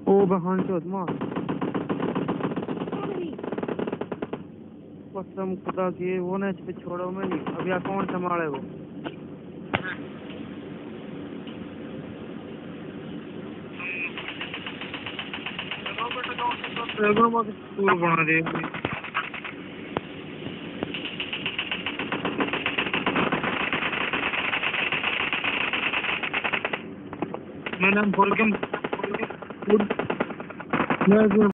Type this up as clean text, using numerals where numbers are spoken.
ओ बहन चोद मार कसम खुदा की वो ना इस पे छोड़ो मैं नहीं अब यहाँ कौन संभाले वो टूर बना दे मैं नाम खोल के